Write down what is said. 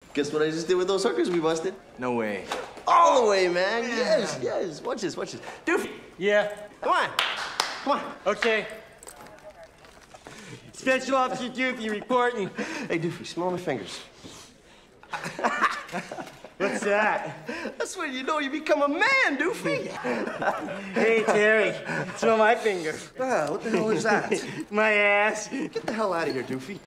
Guess what I just did with those hookers we busted? No way. All the way, man. Yes, yes. Watch this, watch this. Doofy. Yeah. Come on. Come on. Okay. Special Officer Doofy reporting. Hey, Doofy, smell my fingers. What's that? That's when you know you become a man, Doofy. Hey, Terry. Smell my finger. What the hell is that? My ass. Get the hell out of here, Doofy.